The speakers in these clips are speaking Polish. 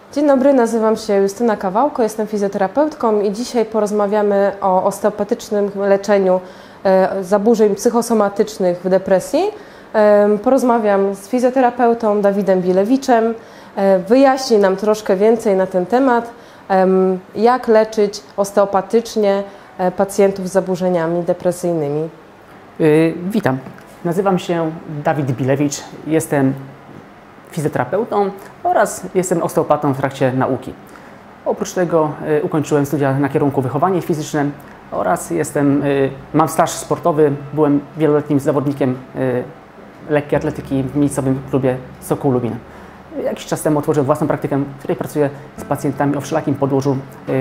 Dzień dobry, nazywam się Justyna Kawałko, jestem fizjoterapeutką i dzisiaj porozmawiamy o osteopatycznym leczeniu zaburzeń psychosomatycznych w depresji. Porozmawiam z fizjoterapeutą Dawidem Bilewiczem, wyjaśni nam troszkę więcej na ten temat, jak leczyć osteopatycznie pacjentów z zaburzeniami depresyjnymi. Witam, nazywam się Dawid Bilewicz, jestem fizjoterapeutą oraz jestem osteopatą w trakcie nauki. Oprócz tego ukończyłem studia na kierunku wychowanie fizyczne oraz mam staż sportowy, byłem wieloletnim zawodnikiem lekkiej atletyki w miejscowym klubie Sokół Lubin. Jakiś czas temu otworzyłem własną praktykę, w której pracuję z pacjentami o wszelakim podłożu.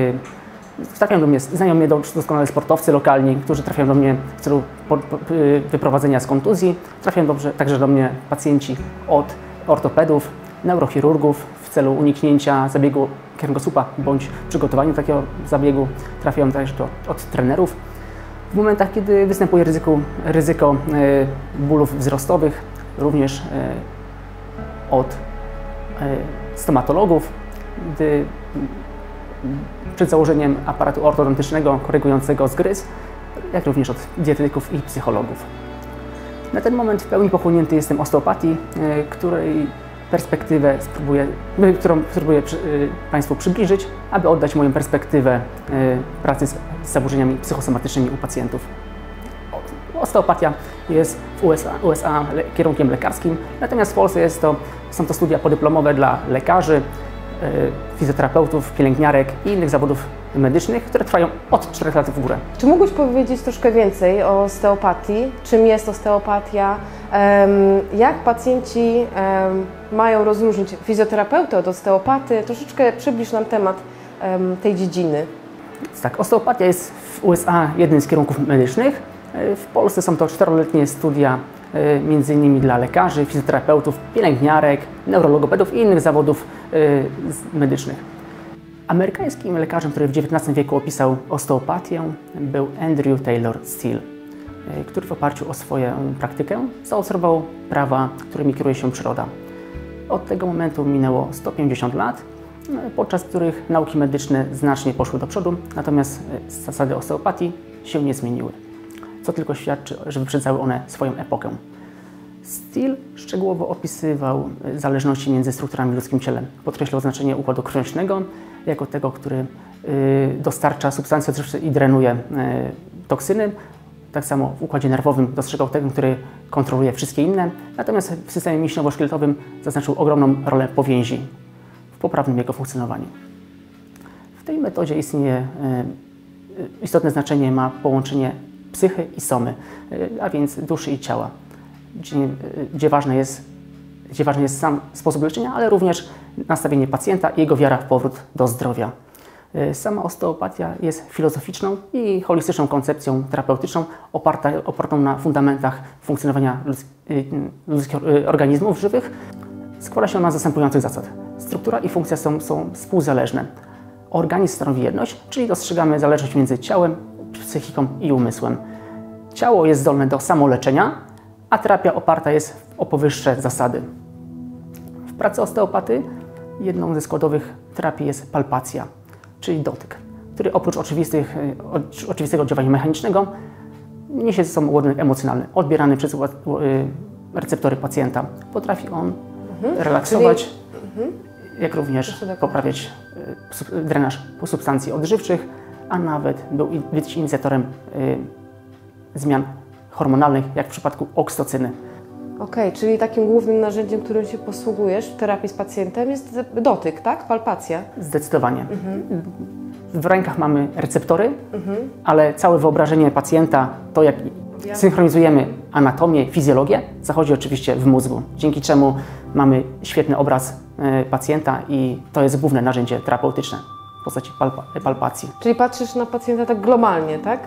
Znają mnie doskonale sportowcy lokalni, którzy trafiają do mnie w celu wyprowadzenia z kontuzji. Trafiają także do mnie pacjenci od ortopedów, neurochirurgów w celu uniknięcia zabiegu kręgosłupa bądź przygotowaniu takiego zabiegu. Trafiają także od trenerów. W momentach, kiedy występuje ryzyko bólów wzrostowych, również od stomatologów, gdy przed założeniem aparatu ortodontycznego korygującego zgryz, jak również od dietetyków i psychologów. Na ten moment w pełni pochłonięty jestem osteopatii, której perspektywę spróbuję Państwu przybliżyć, aby oddać moją perspektywę pracy z zaburzeniami psychosomatycznymi u pacjentów. Osteopatia jest w USA kierunkiem lekarskim, natomiast w Polsce są to studia podyplomowe dla lekarzy, fizjoterapeutów, pielęgniarek i innych zawodów medycznych, które trwają od 4 lat w górę. Czy mógłbyś powiedzieć troszkę więcej o osteopatii? Czym jest osteopatia? Jak pacjenci mają rozróżnić fizjoterapeutę od osteopaty? Troszeczkę przybliż nam temat tej dziedziny. Tak, osteopatia jest w USA jednym z kierunków medycznych. W Polsce są to 4-letnie studia między innymi dla lekarzy, fizjoterapeutów, pielęgniarek, neurologopedów i innych zawodów medycznych. Amerykańskim lekarzem, który w XIX wieku opisał osteopatię, był Andrew Taylor Still, który w oparciu o swoją praktykę zaobserwował prawa, którymi kieruje się przyroda. Od tego momentu minęło 150 lat, podczas których nauki medyczne znacznie poszły do przodu, natomiast zasady osteopatii się nie zmieniły, co tylko świadczy, że wyprzedzały one swoją epokę. Still szczegółowo opisywał zależności między strukturami w ludzkim ciele. Podkreślał znaczenie układu krwionośnego jako tego, który dostarcza substancje odżywcze i drenuje toksyny. Tak samo w układzie nerwowym dostrzegał ten, który kontroluje wszystkie inne. Natomiast w systemie mięśniowo-szkieletowym zaznaczył ogromną rolę powięzi w poprawnym jego funkcjonowaniu. W tej metodzie istotne znaczenie ma połączenie psychy i somy, a więc duszy i ciała, gdzie ważny jest sam sposób leczenia, ale również nastawienie pacjenta i jego wiara w powrót do zdrowia. Sama osteopatia jest filozoficzną i holistyczną koncepcją terapeutyczną opartą na fundamentach funkcjonowania ludzkich organizmów żywych. Składa się ona z następujących zasad. Struktura i funkcja są współzależne. Organizm stanowi jedność, czyli dostrzegamy zależność między ciałem, psychiką i umysłem. Ciało jest zdolne do samoleczenia, a terapia oparta jest o powyższe zasady. W pracy osteopaty jedną ze składowych terapii jest palpacja, czyli dotyk, który oprócz oczywistego oddziaływania mechanicznego niesie ze sobą ładunek emocjonalny, odbierany przez receptory pacjenta. Potrafi on relaksować, jak również poprawiać drenaż substancji odżywczych, a nawet być inicjatorem zmian hormonalnych, jak w przypadku oksytocyny. Okej, czyli takim głównym narzędziem, którym się posługujesz w terapii z pacjentem jest dotyk, tak? Palpacja? Zdecydowanie. W rękach mamy receptory, ale całe wyobrażenie pacjenta, to jak synchronizujemy anatomię, fizjologię, zachodzi oczywiście w mózgu, dzięki czemu mamy świetny obraz pacjenta i to jest główne narzędzie terapeutyczne w postaci palpacji. Czyli patrzysz na pacjenta tak globalnie, tak?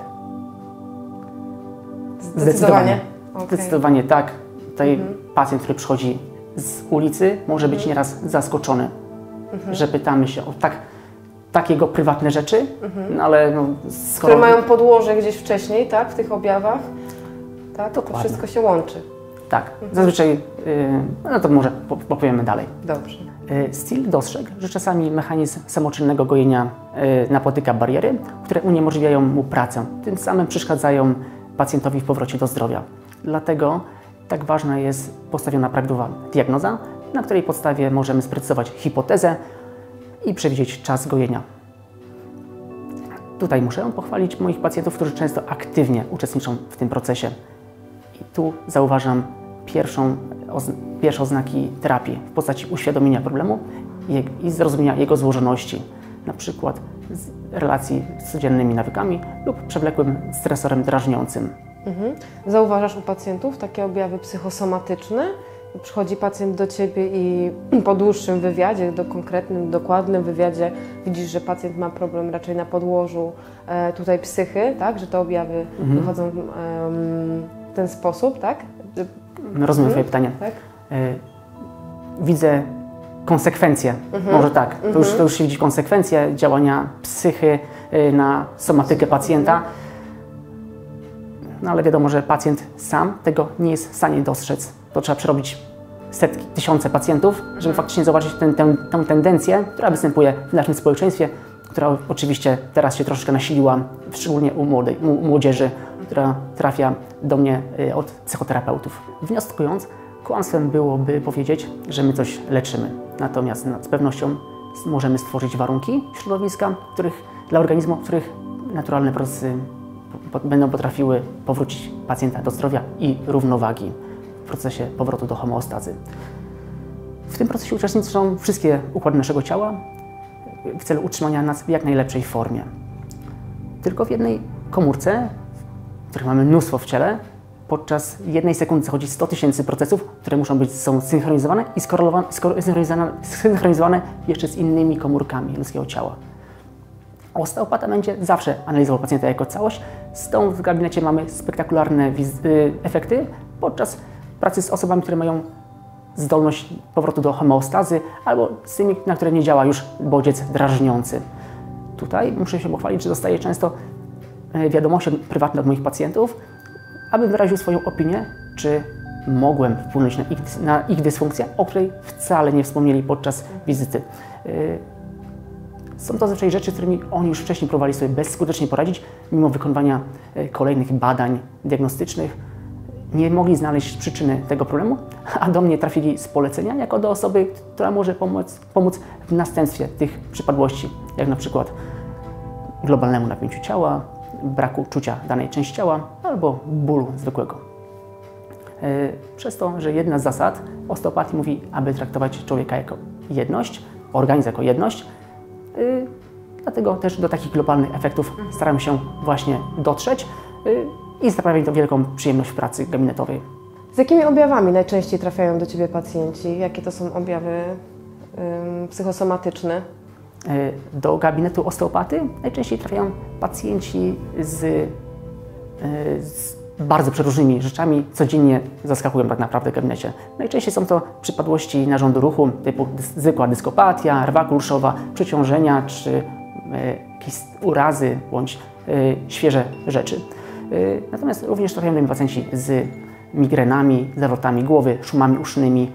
Zdecydowanie. Okay. Zdecydowanie tak. Tutaj pacjent, który przychodzi z ulicy, może być nieraz zaskoczony, że pytamy się o tak jego prywatne rzeczy, no ale skoro... Które mają podłoże gdzieś wcześniej, tak? W tych objawach. Tak? To wszystko się łączy. Tak. Zazwyczaj, no to może opowiemy dalej. Dobrze. Still dostrzegł, że czasami mechanizm samoczynnego gojenia napotyka bariery, które uniemożliwiają mu pracę, tym samym przeszkadzają pacjentowi w powrocie do zdrowia. Dlatego tak ważna jest postawiona prawidłowa diagnoza, na której podstawie możemy sprecyzować hipotezę i przewidzieć czas gojenia. Tutaj muszę pochwalić moich pacjentów, którzy często aktywnie uczestniczą w tym procesie. I tu zauważam pierwsze oznaki terapii w postaci uświadomienia problemu i zrozumienia jego złożoności, na przykład z relacji z codziennymi nawykami lub przewlekłym stresorem drażniącym. Zauważasz u pacjentów takie objawy psychosomatyczne? Przychodzi pacjent do Ciebie i po dłuższym wywiadzie, konkretnym, dokładnym wywiadzie widzisz, że pacjent ma problem raczej na podłożu tutaj psychy, tak? Że te objawy wychodzą w ten sposób, tak? Rozumiem Twoje pytanie. Tak? Widzę konsekwencje, może tak, to już się widzi konsekwencje działania psychy na somatykę pacjenta, no ale wiadomo, że pacjent sam tego nie jest w stanie dostrzec. To trzeba przerobić setki, tysiące pacjentów, żeby faktycznie zobaczyć tę tendencję, która występuje w naszym społeczeństwie, która oczywiście teraz się troszeczkę nasiliła, szczególnie u młodzieży, która trafia do mnie od psychoterapeutów. Wnioskując, kłamstwem byłoby powiedzieć, że my coś leczymy. Natomiast z pewnością możemy stworzyć warunki, środowiska, dla organizmu, w których naturalne procesy będą potrafiły powrócić pacjenta do zdrowia i równowagi w procesie powrotu do homeostazy. W tym procesie uczestniczą wszystkie układy naszego ciała w celu utrzymania nas w jak najlepszej formie. Tylko w jednej komórce, których mamy mnóstwo w ciele, podczas jednej sekundy zachodzi 100 000 procesów, które są synchronizowane i synchronizowane jeszcze z innymi komórkami ludzkiego ciała. Osteopata będzie zawsze analizował pacjenta jako całość, stąd w gabinecie mamy spektakularne efekty podczas pracy z osobami, które mają zdolność powrotu do homeostazy albo z tymi, na które nie działa już bodziec drażniący. Tutaj muszę się pochwalić, że dostaję często wiadomości prywatne od moich pacjentów, abym wyraził swoją opinię, czy mogłem wpłynąć na ich dysfunkcję, o której wcale nie wspomnieli podczas wizyty. Są to zazwyczaj rzeczy, z którymi oni już wcześniej próbowali sobie bezskutecznie poradzić, mimo wykonywania kolejnych badań diagnostycznych. Nie mogli znaleźć przyczyny tego problemu, a do mnie trafili z polecenia jako do osoby, która może pomóc w następstwie tych przypadłości, jak na przykład globalnemu napięciu ciała, braku czucia danej części ciała albo bólu zwykłego. Przez to, że jedna z zasad osteopatii mówi, aby traktować człowieka jako jedność, organizm jako jedność, dlatego też do takich globalnych efektów staramy się właśnie dotrzeć i sprawia mi to wielką przyjemność w pracy gabinetowej. Z jakimi objawami najczęściej trafiają do Ciebie pacjenci? Jakie to są objawy psychosomatyczne? Do gabinetu osteopaty najczęściej trafiają pacjenci z bardzo przeróżnymi rzeczami. Codziennie zaskakują tak naprawdę w gabinecie. Najczęściej są to przypadłości narządu ruchu typu zwykła dyskopatia, rwa kulszowa, przeciążenia czy jakieś urazy bądź świeże rzeczy. Natomiast również trafiają do mnie pacjenci z migrenami, zawrotami głowy, szumami usznymi.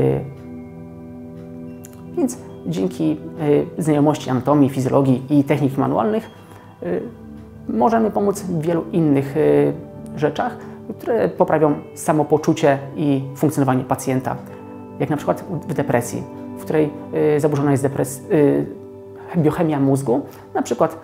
Więc dzięki znajomości anatomii, fizjologii i technik manualnych możemy pomóc w wielu innych rzeczach, które poprawią samopoczucie i funkcjonowanie pacjenta. Jak na przykład w depresji, w której zaburzona jest biochemia mózgu, na przykład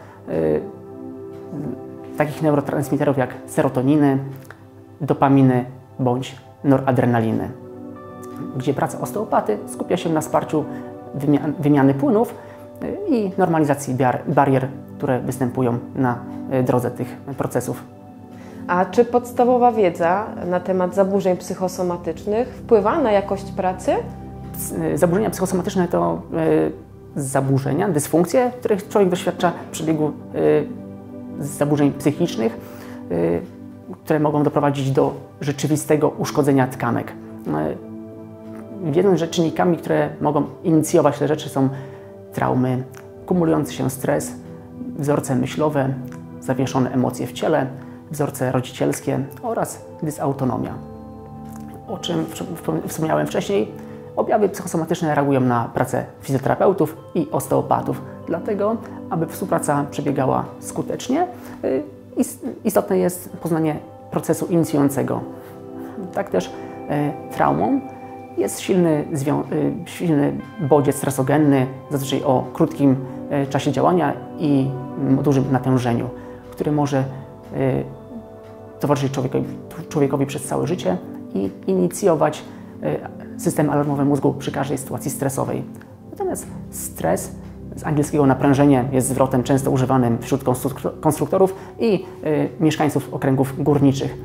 takich neurotransmiterów jak serotoniny, dopaminy bądź noradrenaliny, gdzie praca osteopaty skupia się na wsparciu wymiany płynów i normalizacji barier, które występują na drodze tych procesów. A czy podstawowa wiedza na temat zaburzeń psychosomatycznych wpływa na jakość pracy? Zaburzenia psychosomatyczne to zaburzenia, dysfunkcje, których człowiek doświadcza w przebiegu zaburzeń psychicznych, które mogą doprowadzić do rzeczywistego uszkodzenia tkanek. Jednym z czynnikami, które mogą inicjować te rzeczy, są traumy, kumulujący się stres, wzorce myślowe, zawieszone emocje w ciele, wzorce rodzicielskie oraz dysautonomia. O czym wspomniałem wcześniej, Objawy psychosomatyczne reagują na pracę fizjoterapeutów i osteopatów. Dlatego, aby współpraca przebiegała skutecznie, istotne jest poznanie procesu inicjującego. Tak też traumą jest silny bodziec stresogenny, zazwyczaj o krótkim czasie działania i dużym natężeniu, który może towarzyszyć człowiekowi przez całe życie i inicjować system alarmowy mózgu przy każdej sytuacji stresowej. Natomiast stres, z angielskiego naprężenie, jest zwrotem często używanym wśród konstruktorów i mieszkańców okręgów górniczych,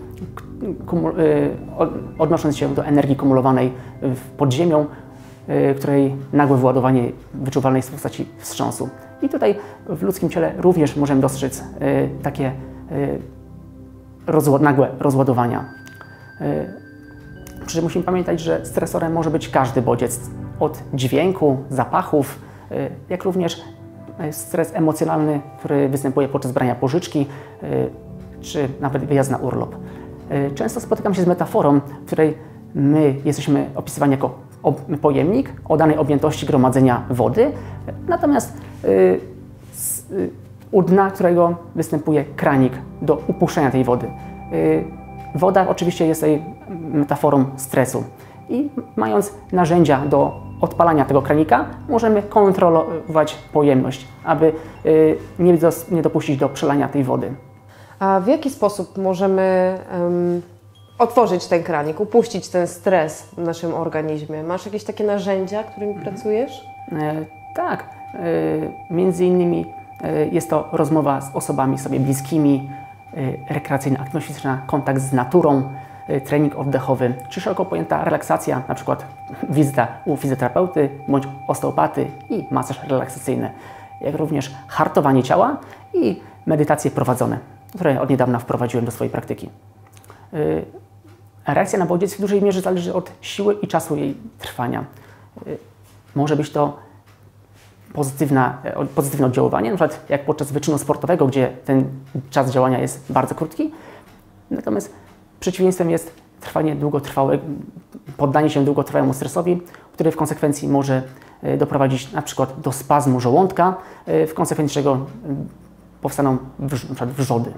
odnosząc się do energii kumulowanej pod ziemią, której nagłe wyładowanie wyczuwalne jest w postaci wstrząsu. I tutaj w ludzkim ciele również możemy dostrzec takie nagłe rozładowania. Przy czym musimy pamiętać, że stresorem może być każdy bodziec, od dźwięku, zapachów, jak również stres emocjonalny, który występuje podczas brania pożyczki, czy nawet wyjazd na urlop. Często spotykam się z metaforą, w której my jesteśmy opisywani jako pojemnik o danej objętości gromadzenia wody, natomiast u dna którego występuje kranik do upuszczenia tej wody. Woda oczywiście jest tej metaforą stresu i mając narzędzia do odpalania tego kranika, możemy kontrolować pojemność, aby nie dopuścić do przelania tej wody. A w jaki sposób możemy otworzyć ten kranik, upuścić ten stres w naszym organizmie? Masz jakieś takie narzędzia, którymi pracujesz? Tak. Między innymi jest to rozmowa z osobami sobie bliskimi, rekreacyjna aktywność fizyczna, kontakt z naturą, trening oddechowy, czy szeroko pojęta relaksacja, na przykład wizyta u fizjoterapeuty bądź osteopaty i masaż relaksacyjny, jak również hartowanie ciała i medytacje prowadzone, które od niedawna wprowadziłem do swojej praktyki. Reakcja na bodziec w dużej mierze zależy od siły i czasu jej trwania. Może być to pozytywne oddziaływanie, na przykład jak podczas wyczynu sportowego, gdzie ten czas działania jest bardzo krótki. Natomiast przeciwieństwem jest poddanie się długotrwałemu stresowi, który w konsekwencji może doprowadzić na przykład do spazmu żołądka, w konsekwencji czego powstaną na przykład wrzody.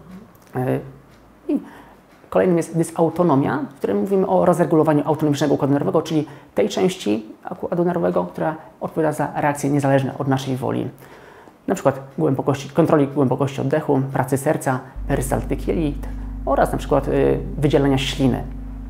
I kolejnym jest dysautonomia, w którym mówimy o rozregulowaniu autonomicznego układu nerwowego, czyli tej części układu nerwowego, która odpowiada za reakcje niezależne od naszej woli. Na przykład kontroli głębokości oddechu, pracy serca, perystaltyki jelit oraz na przykład wydzielania śliny.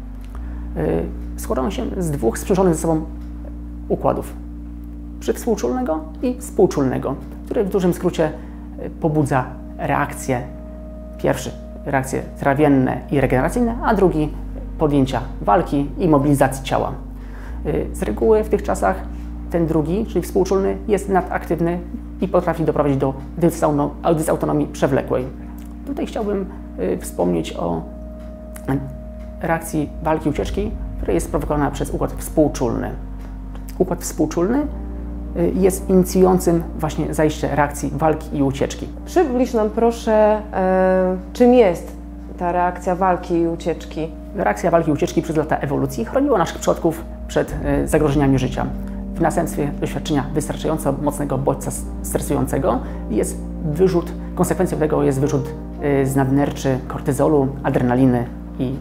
Składają się z dwóch sprzężonych ze sobą układów. Przywspółczulnego i współczulnego, który w dużym skrócie pobudza reakcje. Pierwszy reakcje trawienne i regeneracyjne, a drugi podjęcia walki i mobilizacji ciała. Z reguły w tych czasach ten drugi, czyli współczulny, jest nadaktywny i potrafi doprowadzić do dysautonomii przewlekłej. Tutaj chciałbym wspomnieć o reakcji walki i ucieczki, która jest sprowokowana przez układ współczulny. Układ współczulny jest inicjującym właśnie zajście reakcji walki i ucieczki. Przybliż nam proszę, czym jest ta reakcja walki i ucieczki. Reakcja walki i ucieczki przez lata ewolucji chroniła naszych przodków przed zagrożeniami życia. W następstwie doświadczenia wystarczająco mocnego bodźca stresującego konsekwencją tego jest wyrzut z nadnerczy kortyzolu, adrenaliny i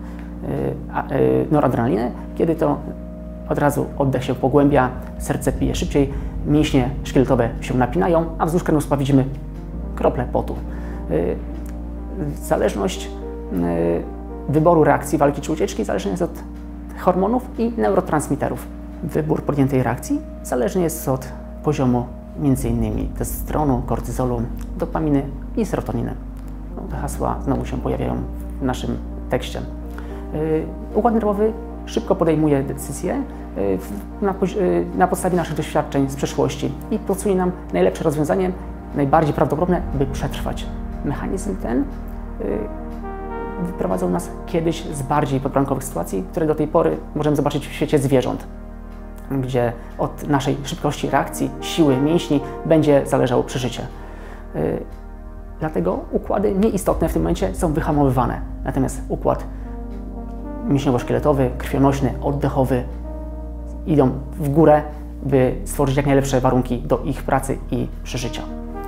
noradrenaliny, kiedy to od razu oddech się pogłębia, serce bije szybciej, mięśnie szkieletowe się napinają, a wzdłuż kręgosłupa widzimy krople potu. Zależność wyboru reakcji walki czy ucieczki zależna jest od hormonów i neurotransmiterów. Wybór podjętej reakcji zależny jest od poziomu m.in. testosteronu, kortyzolu, dopaminy i serotoniny. No, te hasła znowu się pojawiają w naszym tekście. Układ nerwowy szybko podejmuje decyzje na podstawie naszych doświadczeń z przeszłości i procuje nam najlepsze rozwiązanie, najbardziej prawdopodobne, by przetrwać. Mechanizm ten wyprowadzał nas kiedyś z bardziej podbramkowych sytuacji, które do tej pory możemy zobaczyć w świecie zwierząt, gdzie od naszej szybkości reakcji, siły mięśni będzie zależało przeżycie. Dlatego układy nieistotne w tym momencie są wyhamowywane. Natomiast układ mięśniowo-szkieletowy, krwionośny, oddechowy idą w górę, by stworzyć jak najlepsze warunki do ich pracy i przeżycia.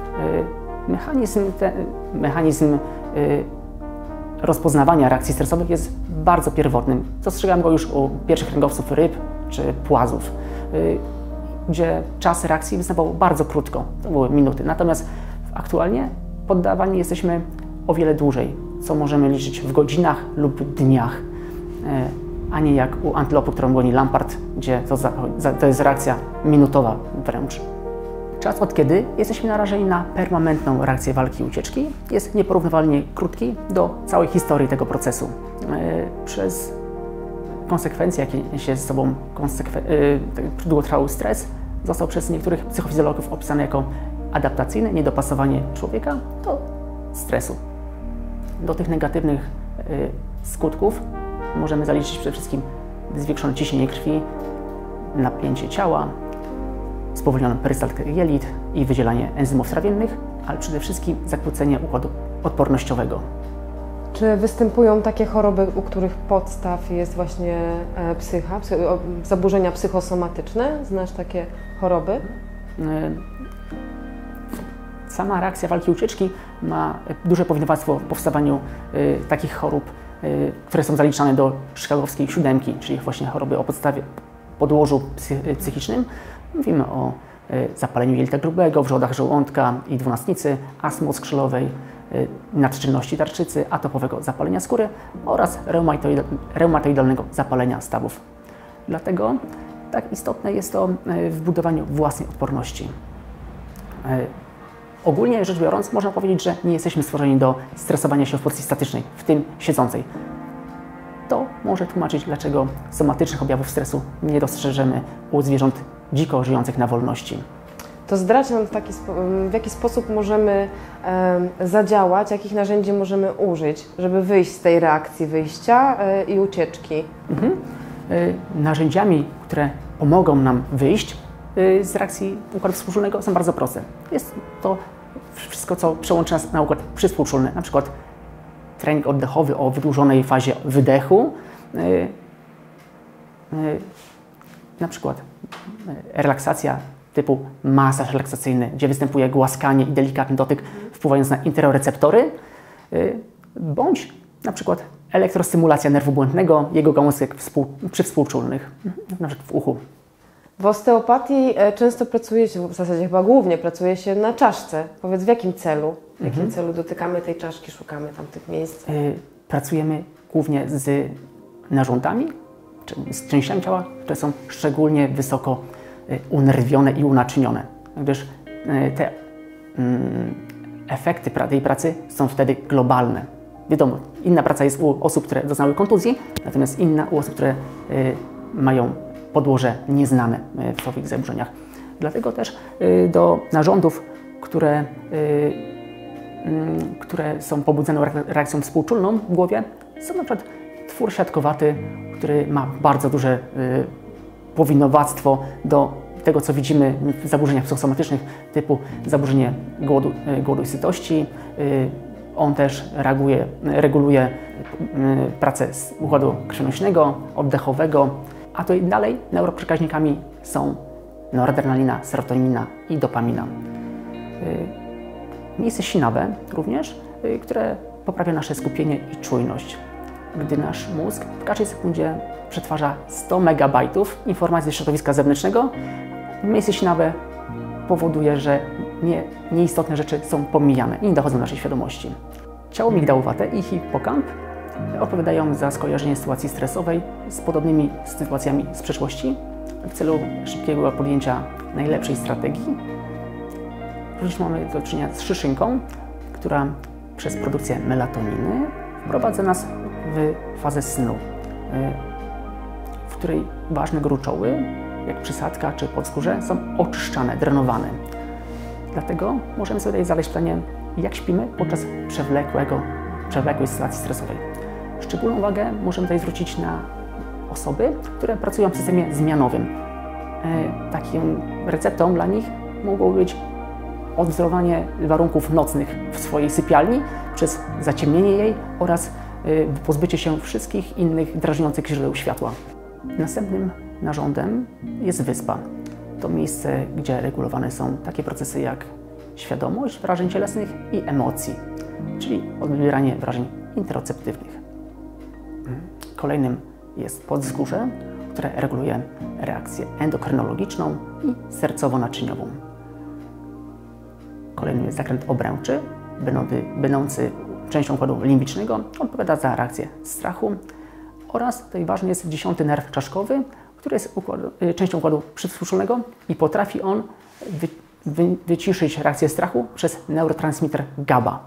Mechanizm rozpoznawania reakcji stresowych jest bardzo pierwotnym. Dostrzegałem go już u pierwszych kręgowców ryb czy płazów, gdzie czas reakcji występował bardzo krótko, to były minuty. Natomiast aktualnie poddawani jesteśmy o wiele dłużej, co możemy liczyć w godzinach lub dniach, a nie jak u antylopu, którą goni Lampart, gdzie to jest reakcja minutowa wręcz. Czas, od kiedy jesteśmy narażeni na permanentną reakcję walki i ucieczki, jest nieporównywalnie krótki do całej historii tego procesu. Przez konsekwencje, jakie niesie ze sobą długotrwały stres, został przez niektórych psychofizjologów opisany jako adaptacyjne niedopasowanie człowieka do stresu. Do tych negatywnych skutków możemy zaliczyć przede wszystkim zwiększone ciśnienie krwi, napięcie ciała, spowolniony perystaltykę jelit i wydzielanie enzymów trawiennych, ale przede wszystkim zakłócenie układu odpornościowego. Czy występują takie choroby, u których podstaw jest właśnie zaburzenia psychosomatyczne? Znasz takie choroby? Sama reakcja walki i ucieczki ma duże powinowactwo w powstawaniu takich chorób, które są zaliczane do chicagowskiej siódemki, czyli właśnie choroby o podłożu psychicznym. Mówimy o zapaleniu jelita grubego, wrzodach żołądka i dwunastnicy, astmy skrzylowej, nadczynności tarczycy, atopowego zapalenia skóry oraz reumatoidalnego zapalenia stawów. Dlatego tak istotne jest to w budowaniu własnej odporności. Ogólnie rzecz biorąc, można powiedzieć, że nie jesteśmy stworzeni do stresowania się w pozycji statycznej, w tym siedzącej. To może tłumaczyć, dlaczego somatycznych objawów stresu nie dostrzeżemy u zwierząt dziko żyjących na wolności. To zdradź nam w jaki sposób możemy zadziałać, jakich narzędzi możemy użyć, żeby wyjść z tej reakcji wyjścia i ucieczki. Narzędziami, które pomogą nam wyjść z reakcji układu współczulnego, są bardzo proste. Jest to wszystko, co przełączy nas na układ przyspółczulny, na przykład trening oddechowy o wydłużonej fazie wydechu, na przykład relaksacja typu masaż relaksacyjny, gdzie występuje głaskanie i delikatny dotyk wpływając na interoreceptory, bądź na przykład elektrostymulacja nerwu błędnego, jego gałązek przywspółczulnych, na przykład w uchu. W osteopatii często pracuje się, w zasadzie chyba głównie pracuje się na czaszce. Powiedz, w jakim celu? W jakim celu dotykamy tej czaszki, szukamy tam tych miejsc? Pracujemy głównie z narządami, z częściami ciała, które są szczególnie wysoko unerwione i unaczynione, gdyż te efekty tej pracy są wtedy globalne. Wiadomo, inna praca jest u osób, które doznały kontuzji, natomiast inna u osób, które mają podłoże nieznane w swoich zaburzeniach. Dlatego też do narządów, które są pobudzone reakcją współczulną w głowie, są na przykład twór siatkowaty, który ma bardzo duże powinowactwo do tego, co widzimy w zaburzeniach psychosomatycznych, typu zaburzenie głodu i sytości. On też reguluje pracę układu krwionośnego, oddechowego, a to i dalej neuroprzekaźnikami są noradrenalina, serotonina i dopamina. Miejsce sinawe również, które poprawia nasze skupienie i czujność. Gdy nasz mózg w każdej sekundzie przetwarza 100 megabajtów informacji ze środowiska zewnętrznego, miejsce sinawe powoduje, że nieistotne rzeczy są pomijane i nie dochodzą do naszej świadomości. Ciało migdałowate i hipokamp odpowiadają za skojarzenie sytuacji stresowej z podobnymi sytuacjami z przeszłości w celu szybkiego podjęcia najlepszej strategii. Również mamy do czynienia z szyszynką, która przez produkcję melatoniny wprowadza nas w fazę snu, w której ważne gruczoły, jak przysadka czy podskórze, są oczyszczane, drenowane. Dlatego możemy sobie zadać pytanie, jak śpimy podczas przewlekłej sytuacji stresowej. Szczególną uwagę możemy tutaj zwrócić na osoby, które pracują w systemie zmianowym. Taką receptą dla nich mogło być odwzorowanie warunków nocnych w swojej sypialni przez zaciemnienie jej oraz pozbycie się wszystkich innych drażniących źródeł światła. Następnym narządem jest wyspa. To miejsce, gdzie regulowane są takie procesy jak świadomość wrażeń cielesnych i emocji, czyli odbieranie wrażeń interoceptywnych. Kolejnym jest podzgórze, które reguluje reakcję endokrynologiczną i sercowo-naczyniową. Kolejnym jest zakręt obręczy, będący częścią układu limbicznego, odpowiada za reakcję strachu, oraz tutaj ważny jest 10. nerw czaszkowy, który jest częścią układu przytłuczonego i potrafi on wyciszyć reakcję strachu przez neurotransmitter GABA.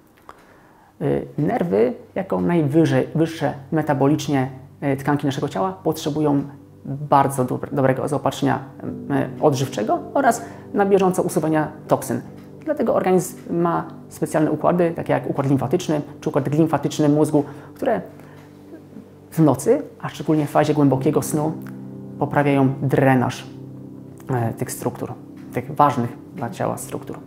Nerwy, jako najwyższe metabolicznie tkanki naszego ciała, potrzebują bardzo dobrego zaopatrzenia odżywczego oraz na bieżąco usuwania toksyn. Dlatego organizm ma specjalne układy, takie jak układ limfatyczny czy układ limfatyczny mózgu, które w nocy, a szczególnie w fazie głębokiego snu, poprawiają drenaż tych struktur, tych ważnych dla ciała struktur.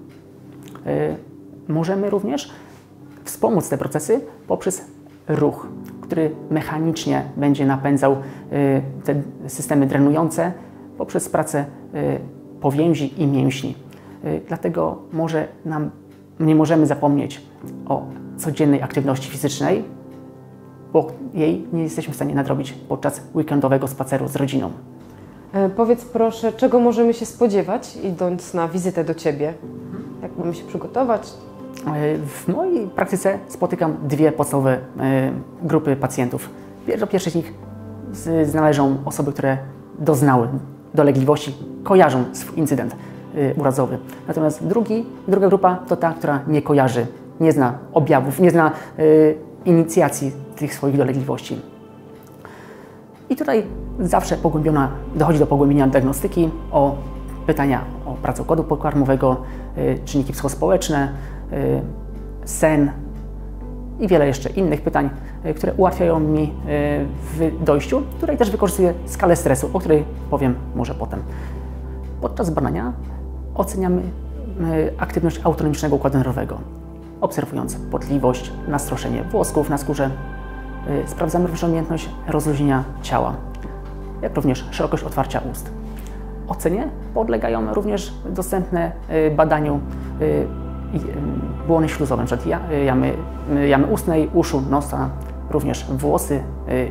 Możemy również wspomóc te procesy poprzez ruch, który mechanicznie będzie napędzał te systemy drenujące poprzez pracę powięzi i mięśni. Dlatego nie możemy zapomnieć o codziennej aktywności fizycznej, bo jej nie jesteśmy w stanie nadrobić podczas weekendowego spaceru z rodziną. Powiedz proszę, czego możemy się spodziewać, idąc na wizytę do Ciebie? Jak mamy się przygotować? W mojej praktyce spotykam dwie podstawowe grupy pacjentów. Do pierwszych z nich należą osoby, które doznały dolegliwości, kojarzą swój incydent urazowy. Natomiast druga grupa to ta, która nie kojarzy, nie zna objawów, nie zna inicjacji tych swoich dolegliwości. I tutaj zawsze dochodzi do pogłębienia diagnostyki, o pytania o pracę układu pokarmowego, czynniki psychospołeczne, sen i wiele jeszcze innych pytań, które ułatwiają mi w dojściu. Tutaj też wykorzystuję skalę stresu, o której powiem może potem. Podczas badania oceniamy aktywność autonomicznego układu nerwowego, obserwując potliwość, nastroszenie włosków na skórze. Sprawdzamy również umiejętność rozluźnienia ciała, jak również szerokość otwarcia ust. Ocenie podlegają również dostępne badaniu błony śluzowe, np. jamy ustnej, uszu, nosa, również włosy,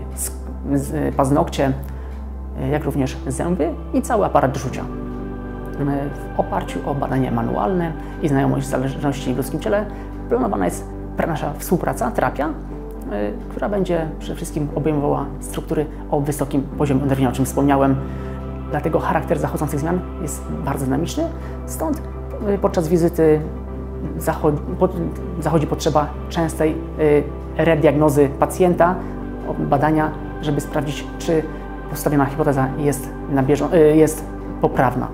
paznokcie, jak również zęby i cały aparat żucia. W oparciu o badanie manualne i znajomość zależności w ludzkim ciele planowana jest nasza współpraca, terapia, która będzie przede wszystkim obejmowała struktury o wysokim poziomie unerwienia, o czym wspomniałem. Dlatego charakter zachodzących zmian jest bardzo dynamiczny, stąd podczas wizyty zachodzi potrzeba częstej rediagnozy pacjenta, badania, żeby sprawdzić, czy postawiona hipoteza jest poprawna.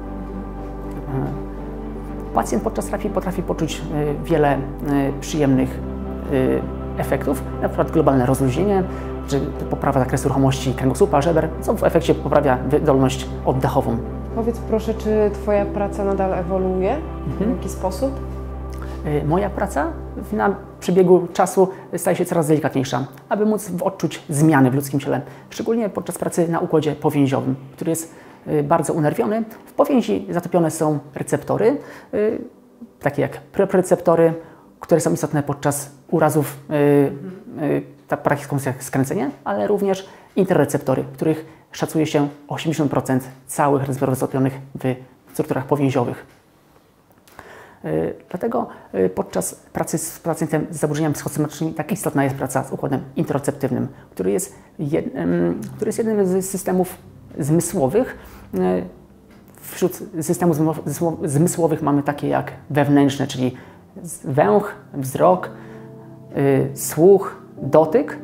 Pacjent podczas terapii potrafi poczuć wiele przyjemnych efektów, na przykład globalne rozluźnienie, czy poprawa zakresu ruchomości kręgosłupa, żeber, co w efekcie poprawia wydolność oddechową. Powiedz proszę, czy Twoja praca nadal ewoluuje? W jaki sposób? Moja praca na przebiegu czasu staje się coraz delikatniejsza, aby móc odczuć zmiany w ludzkim ciele, szczególnie podczas pracy na układzie powięziowym, który jest bardzo unerwiony. W powięzi zatopione są receptory, takie jak proprioceptory, które są istotne podczas urazów, takich jak skręcenie, ale również interreceptory, których szacuje się 80% całych receptorów zatopionych w strukturach powięziowych. Dlatego podczas pracy z pacjentem z zaburzeniami psychosomatycznymi tak istotna jest praca z układem interoceptywnym, który jest jednym z systemów zmysłowych. Wśród systemów zmysłowych mamy takie jak wewnętrzne, czyli węch, wzrok, słuch, dotyk,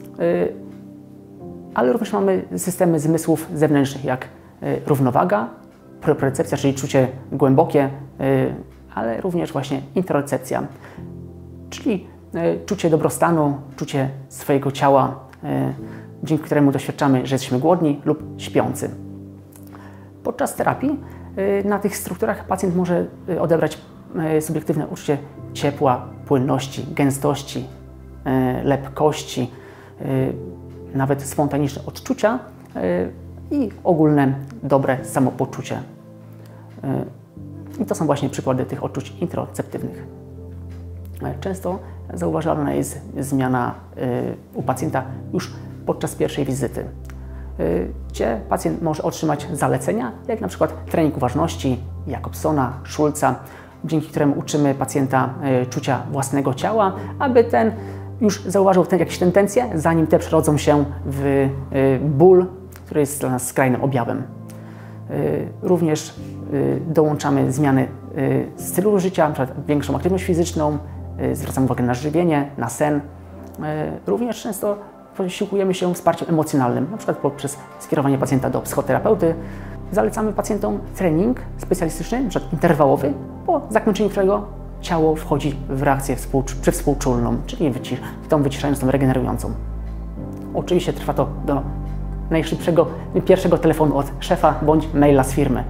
ale również mamy systemy zmysłów zewnętrznych jak równowaga, propriocepcja, czyli czucie głębokie, ale również właśnie interocepcja, czyli czucie dobrostanu, czucie swojego ciała, dzięki któremu doświadczamy, że jesteśmy głodni lub śpiący. Podczas terapii na tych strukturach pacjent może odebrać subiektywne uczucie ciepła, płynności, gęstości, lepkości, nawet spontaniczne odczucia, i ogólne dobre samopoczucie. I to są właśnie przykłady tych odczuć interoceptywnych. Często zauważalna jest zmiana u pacjenta już podczas pierwszej wizyty, gdzie pacjent może otrzymać zalecenia, jak na przykład trening uważności Jacobsona, Schulza, dzięki któremu uczymy pacjenta czucia własnego ciała, aby ten już zauważył jakieś tendencje, zanim te przerodzą się w ból, który jest dla nas skrajnym objawem. Również dołączamy zmiany stylu życia, np. większą aktywność fizyczną, zwracamy uwagę na żywienie, na sen. Również często posiłkujemy się wsparciem emocjonalnym, np. poprzez skierowanie pacjenta do psychoterapeuty. Zalecamy pacjentom trening specjalistyczny, np. interwałowy, po zakończeniu którego ciało wchodzi w reakcję przywspółczulną, czyli tą wyciszającą, regenerującą. Oczywiście trwa to do najszybszego, pierwszego telefonu od szefa bądź maila z firmy.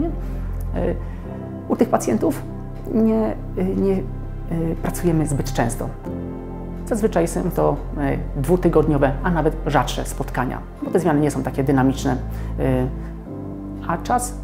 U tych pacjentów nie pracujemy zbyt często. Zazwyczaj są to dwutygodniowe, a nawet rzadsze spotkania, bo te zmiany nie są takie dynamiczne, a czas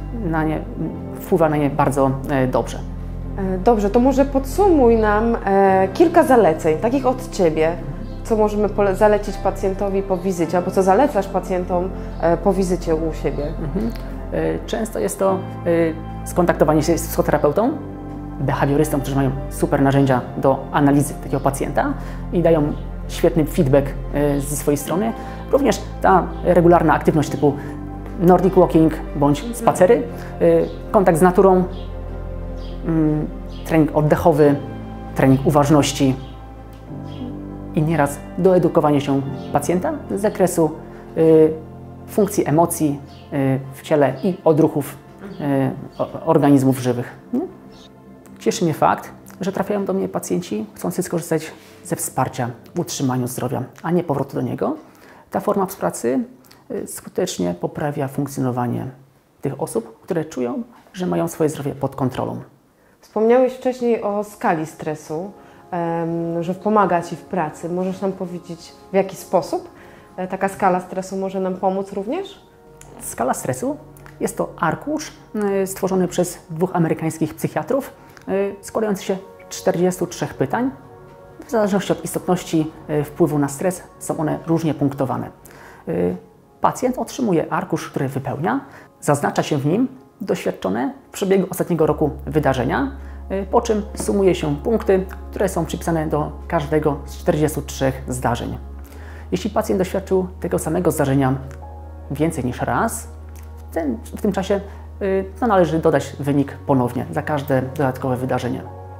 wpływa na nie bardzo dobrze. Dobrze, to może podsumuj nam kilka zaleceń, takich od Ciebie, co możemy zalecić pacjentowi po wizycie, albo co zalecasz pacjentom po wizycie u siebie. Często jest to skontaktowanie się z psychoterapeutą, behawiorystą, którzy mają super narzędzia do analizy takiego pacjenta i dają świetny feedback ze swojej strony. Również ta regularna aktywność typu Nordic walking bądź spacery, kontakt z naturą, trening oddechowy, trening uważności i nieraz doedukowanie się pacjenta z zakresu funkcji emocji w ciele i odruchów organizmów żywych. Cieszy mnie fakt, że trafiają do mnie pacjenci chcący skorzystać ze wsparcia w utrzymaniu zdrowia, a nie powrotu do niego. Ta forma współpracy skutecznie poprawia funkcjonowanie tych osób, które czują, że mają swoje zdrowie pod kontrolą. Wspomniałeś wcześniej o skali stresu, że pomaga Ci w pracy. Możesz nam powiedzieć, w jaki sposób taka skala stresu może nam pomóc również? Skala stresu jest to arkusz stworzony przez dwóch amerykańskich psychiatrów, składający się z 43 pytań. W zależności od istotności wpływu na stres są one różnie punktowane. Pacjent otrzymuje arkusz, który wypełnia, zaznacza się w nim doświadczone w przebiegu ostatniego roku wydarzenia, po czym sumuje się punkty, które są przypisane do każdego z 43 zdarzeń. Jeśli pacjent doświadczył tego samego zdarzenia więcej niż raz, w tym czasie należy dodać wynik ponownie za każde dodatkowe wydarzenie.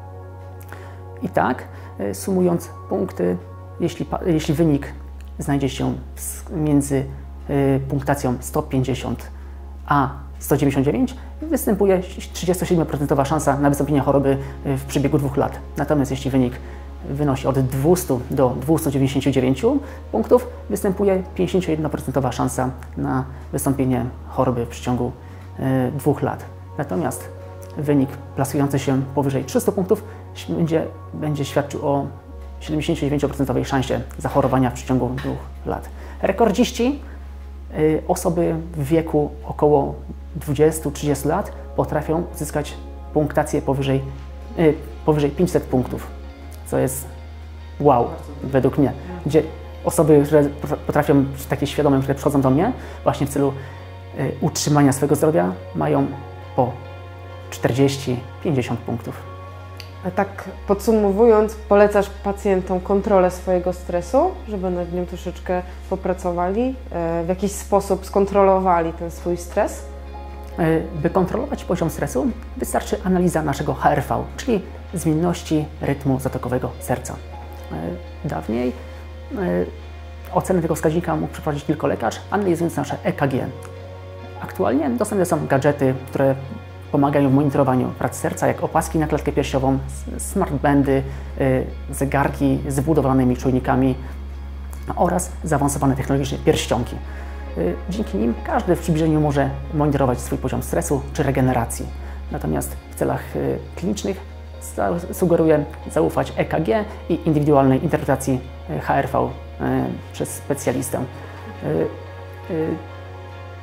I tak, sumując punkty, jeśli wynik znajdzie się między punktacją 150 a 199, występuje 37% szansa na wystąpienie choroby w przebiegu 2 lat. Natomiast jeśli wynik wynosi od 200 do 299 punktów, występuje 51% szansa na wystąpienie choroby w przeciągu 2 lat. Natomiast wynik plasujący się powyżej 300 punktów będzie świadczył o 79% szansie zachorowania w przeciągu 2 lat. Rekordziści, osoby w wieku około 20-30 lat, potrafią uzyskać punktację powyżej 500 punktów, co jest wow, według mnie. Gdzie osoby, które potrafią, takie świadome, które przychodzą do mnie właśnie w celu utrzymania swojego zdrowia, mają po 40-50 punktów. A tak podsumowując, polecasz pacjentom kontrolę swojego stresu, żeby nad nim troszeczkę popracowali, w jakiś sposób skontrolowali ten swój stres? By kontrolować poziom stresu, wystarczy analiza naszego HRV, czyli zmienności rytmu zatokowego serca. Dawniej ocenę tego wskaźnika mógł przeprowadzić tylko lekarz, analizując nasze EKG. Aktualnie dostępne są gadżety, które pomagają w monitorowaniu pracy serca, jak opaski na klatkę piersiową, smartbandy, zegarki z wbudowanymi czujnikami oraz zaawansowane technologicznie pierścionki. Dzięki nim każdy w przybliżeniu może monitorować swój poziom stresu czy regeneracji. Natomiast w celach klinicznych sugeruję zaufać EKG i indywidualnej interpretacji HRV przez specjalistę.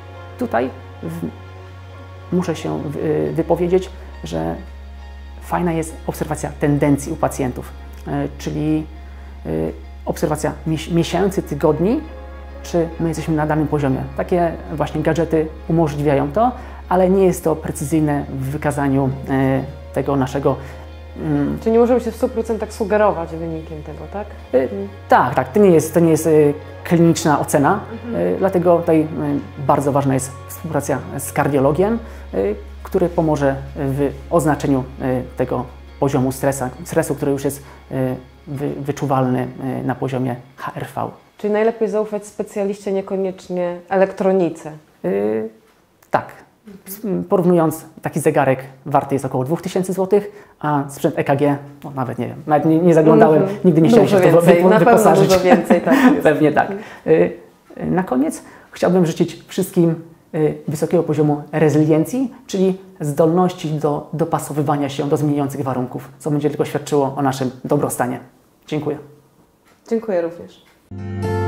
tutaj muszę się wypowiedzieć, że fajna jest obserwacja tendencji u pacjentów, czyli obserwacja miesięcy, tygodni, czy my jesteśmy na danym poziomie. Takie właśnie gadżety umożliwiają to, ale nie jest to precyzyjne w wykazaniu tego naszego. Czy nie możemy się w 100% sugerować wynikiem tego, tak? Tak, to nie jest kliniczna ocena, dlatego tutaj bardzo ważna jest współpraca z kardiologiem, który pomoże w oznaczeniu tego poziomu stresu, który już jest wyczuwalny na poziomie HRV. Czyli najlepiej zaufać specjaliście, niekoniecznie elektronice. Tak. Porównując, taki zegarek warty jest około 2000 zł, a sprzęt EKG, no nawet nie wiem, nawet nie zaglądałem, nigdy nie chciałem się w to wyposażyć. Dużo więcej, tak. Pewnie tak. Na koniec chciałbym życzyć wszystkim wysokiego poziomu rezyliencji, czyli zdolności do dopasowywania się do zmieniających warunków, co będzie tylko świadczyło o naszym dobrostanie. Dziękuję. Dziękuję również.